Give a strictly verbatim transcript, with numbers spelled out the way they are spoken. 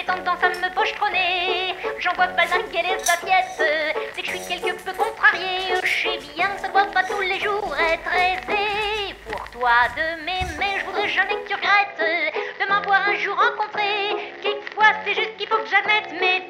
tendance à me pochetronner. J'en vois balinguer les assiettes, c'est que je suis quelque peu contrariée. Je sais bien que ça doit pas tous les jours être aisé pour toi de m'aimer. Je voudrais jamais que tu regrettes de m'avoir un jour rencontré. Quelquefois c'est juste qu'il faut que j'admette, mais